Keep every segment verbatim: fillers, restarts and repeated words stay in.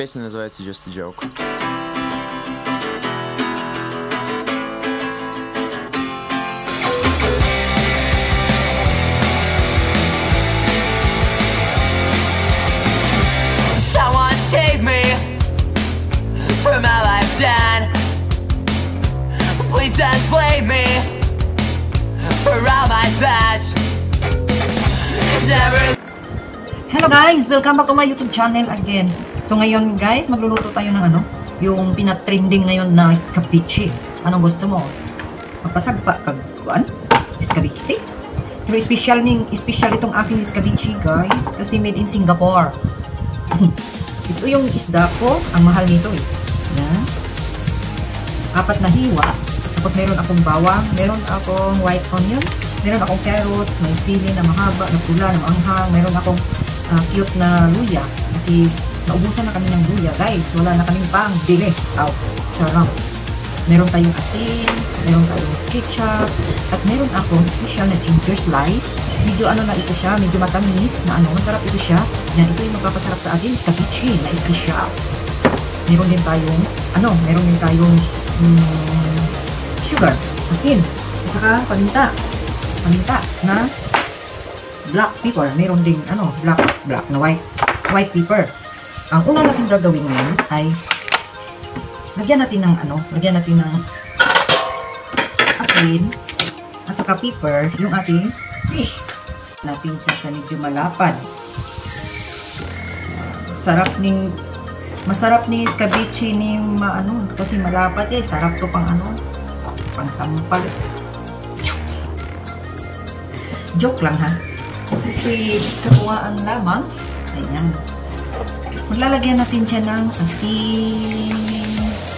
Песня называется Just a Joke. Someone save me from all I've done. Please don't blame me for all my thoughts. It's never. Hello guys! Welcome back to my YouTube channel again. So ngayon guys, magluluto tayo ng ano, yung pinatrending ngayon na escabeche. Anong gusto mo? Magpasagpa kagkuan? Escabeche? Pero special ning, special itong aking escabeche guys, kasi made in Singapore. Ito yung isda ko, ang mahal nito eh. Yan. Apat na hiwa. Tapos meron akong bawang, meron akong white onion, meron akong carrots, may sili na mahaba, na pula, na maanghang, meron akong uh, cute na luya. Kasi naubusan na kami ng luya guys. Wala na kaming pang bili. Ow, sarap. Meron tayong asin, meron tayong ketchup, at meron akong special na ginger slice. Medyo ano na ito siya, medyo matamis na ano, masarap ito siya. Yan, ito yung magpapasarap sa atin, escabeche na special. Meron din tayong, ano, meron din tayong um, sugar, asin, at saka paminta. Paminta na black pepper. Meron ding, ano, black, black na white, white pepper. Ang una natin gagawin ngayon ay lagyan natin ng ano, lagyan natin ng asin at saka pepper yung ating fish natin sa medyo malapad. Sarap ning masarap ning escabeche ni maano kasi malapad eh. Sarap to pang ano, pang sampal. Joke lang ha. Kasi kakuhaan lamang. Ayan. Maglalagyan natin siya ng asin.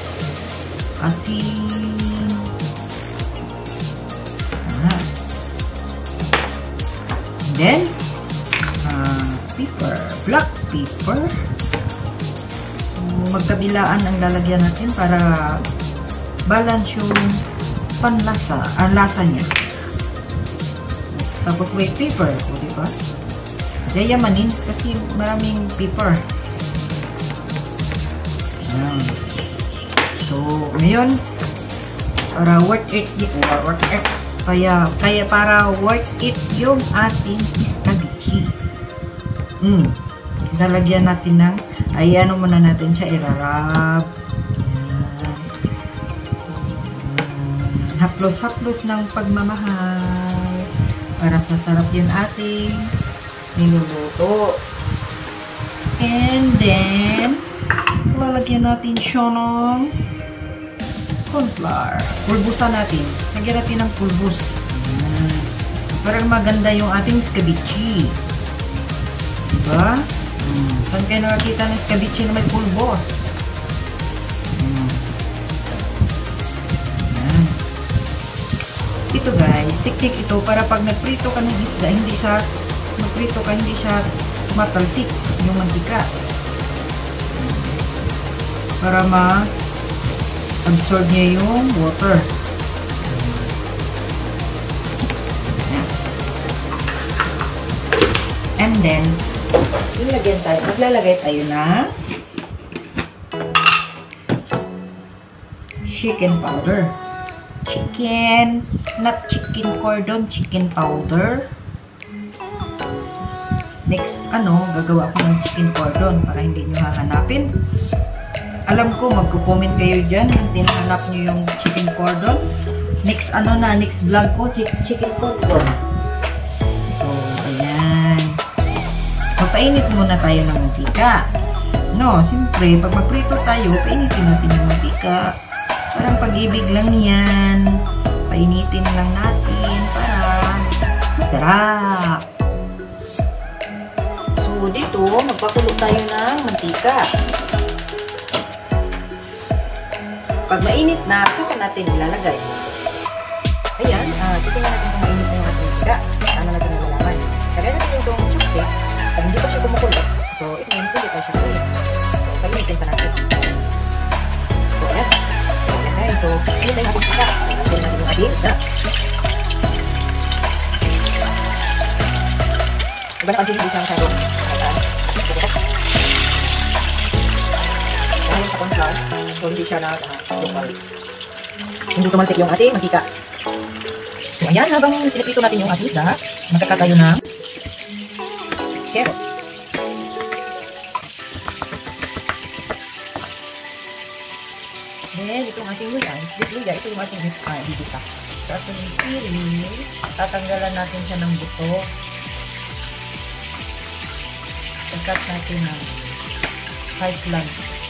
Asin. Ah. And then, uh, pepper. Black pepper. Magkabilaan ang lalagyan natin para balance yung panlasa, ang lasa niya. Tapos white pepper. O, diba? Yayamanin kasi maraming pepper. Ayan. So, ngayon, para worth it, or worth it, kaya, kaya para worth it yung ating escabeche. Mm. Lalagyan natin ng, ay ano muna natin siya, irarab. Ayan. Haplos-haplos ng pagmamahal para sa sarap yun ating niluluto. And then, lalagyan natin siya ng corn flour. Pulbusan natin. Lagyan natin ng pulbus. Ayan. Para maganda yung ating escabeche. Diba? Hmm. Saan kayo nakakita ng escabeche na may pulbos? Hmm. Ayan. Ito guys, tiktik ito para pag nagprito ka ng isda, hindi siya magprito ka, hindi siya matalsik yung mantika. Para ma-absorb niya yung water. Ayan. And then, ilagyan tayo, maglalagay tayo na chicken powder. Chicken, not chicken cordon, chicken powder. Next, ano, gagawa ko ng chicken cordon para hindi nyo hahanapin. Alam ko, magko-comment kayo dyan kung tinahanap nyo yung chicken cordon. Next, ano na, next vlog ko, chicken cordon. So, ayan. Papainit muna tayo ng mantika. No, siyempre, pag magprito tayo, painitin natin yung mantika. Parang pag-ibig lang yan. Painitin lang natin para masarap. So, dito, magpakulo tayo ng mantika. Pag mainit na, saka natin ilalagay. Ayan, uh, titingnan natin kung mainit na yung ating mantika. Ano natin nalalaman. Lagyan natin yung chopstick. Pag hindi pa siya kumukulo, so it means hindi pa siya kulit. So, pag-initin pa natin. So, ayan. So, ayan guys. So, init na yung ating mantika. Lagyan natin yung ating isda. Iba na pansin, hindi siya masyadong ngayon sa corn flour. So, hindi siya na uh, local. Hindi tumalsik yung ating mantika. So, ayan, habang pinipito natin yung ating isda, magkaka tayo ng carrot. Then, itong ating luya, luya, ito yung ating uh, bibisa. So, ito yung sili, tatanggalan natin siya ng buto. Takat natin ng rice lang.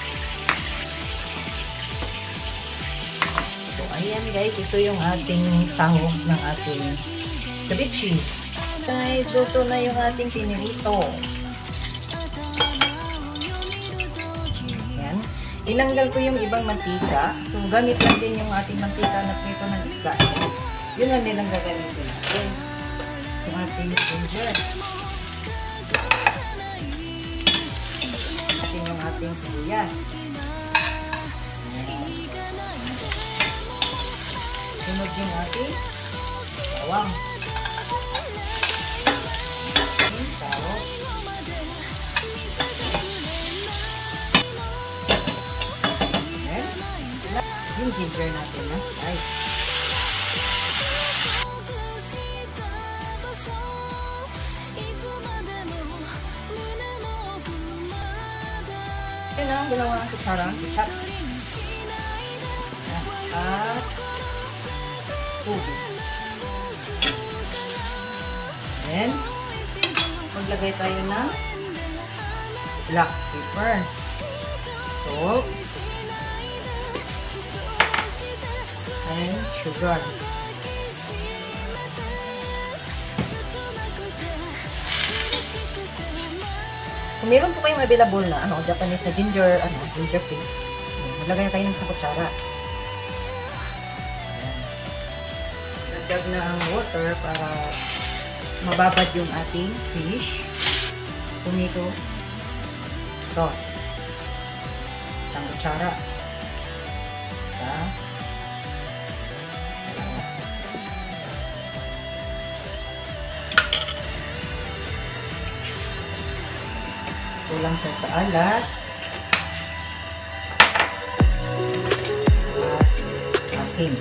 So, ayan guys, ito yung ating sahog ng ating ceviche. Guys, luto na yung ating pinirito. Ayan. Inanggal ko yung ibang mantika. So, gamit lang din yung ating mantika na prito ng isda. Yun lang nilang gagamitin natin. Yung ating ginger. Ating yung ating sibuyas. Sunod yung ating bawang. Ating taro. Yung ginger natin na guys. Ito na ang dalawang kutsarang ketchup. At tubig. Then, maglagay tayo ng black pepper, salt, and sugar. Kung meron po kayong available na ano, Japanese na ginger, ano, ginger paste, maglagay tayo ng sa kutsara. Nagdag na ang water para mababad yung ating fish, tomato sauce. Isang kutsara sa kulang siya sa alat at asin.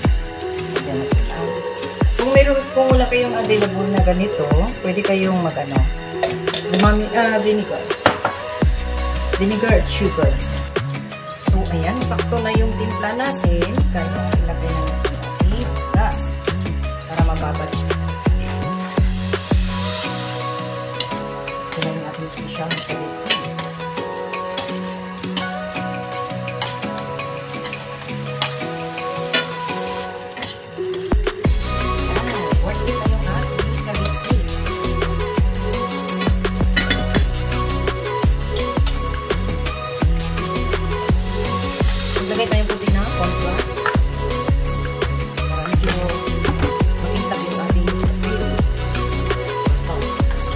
Kung meron, kung wala kayong available na ganito, pwede kayong mag ano, umami, ah, vinegar. Vinegar at sugar. So, ayan, sakto na yung timpla natin. Kaya ilagay na natin sa ating isda para mababad siya. Ito na yung ating special na spaghetti. Maglagay tayong puti na corn flour para medyo mag-insap yung ating sauce.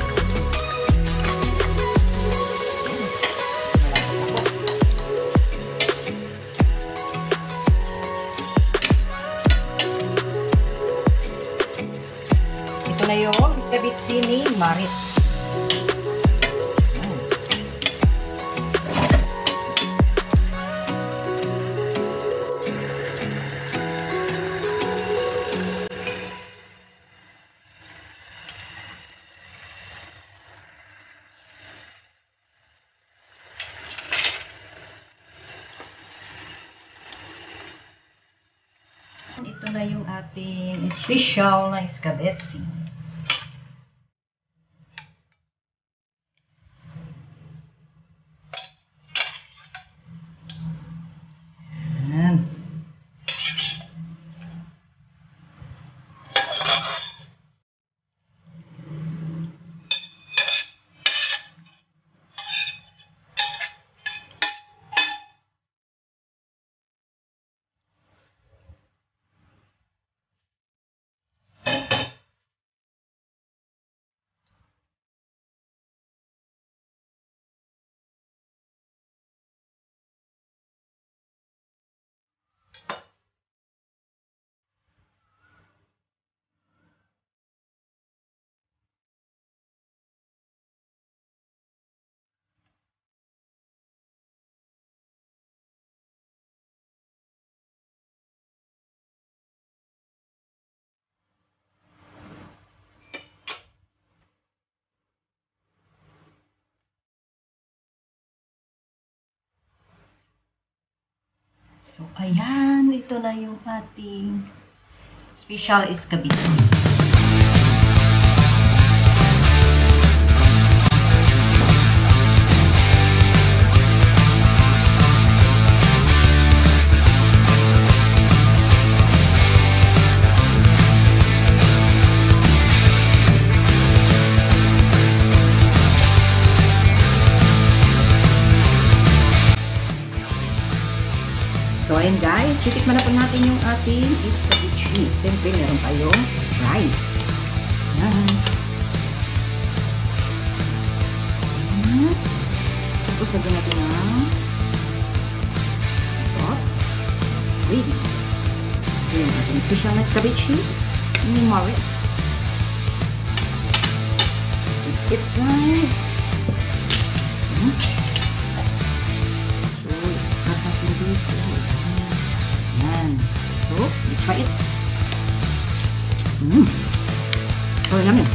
Ito na yung ceviche ni Marit. Ito na yung ating special na spaghetti. Ayan. Ayan, ito na yung ating special escabeche. So, ayan guys, titikman na po natin yung ating escabeche. Siyempre, meron tayong rice. Ayan. Ayan. Tapos, lagyan natin ng sauce. Ready. Ayan, ating special na escabeche. Mimorit. Let's eat, guys. Ayan. So, sarap natin dito. Ayan. So, let's try it. Mmm. Oh, yummy.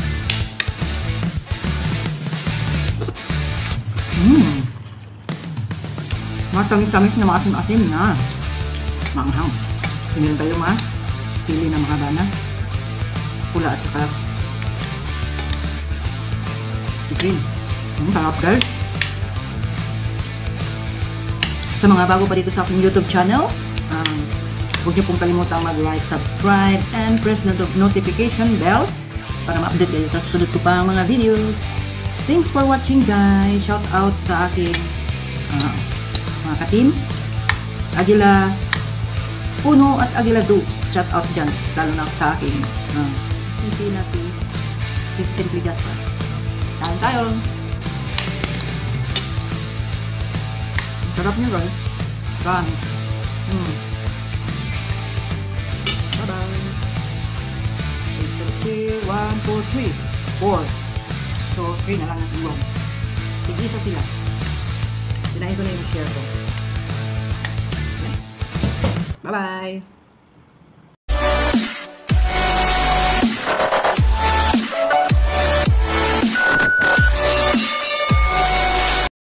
Mmm. Matamis-tamis na maasim-asim na. Manghang. Tingnan tayo mga sili na mahaba na. Pula at saka chicken. Mmm, sarap guys. Sa mga bago pa dito sa aking YouTube channel, um, huwag niyo pong kalimutang mag-like, subscribe, and press the notification bell para ma-update kayo sa susunod ko pang mga videos. Thanks for watching guys. Shout out sa aking uh, mga ka-team. Agila Puno at Agila Dukes. Shout out dyan. Lalo na sa aking uh, sisi na si si Simply Gaspar. Kain tayo. Sarap niya guys. Promise. Mm. Bye-bye. Escabeche. One, two, three. Four. So, three na lang ang ilong. Tig-isa sila. Sinahin ko na yung share ko. Bye-bye.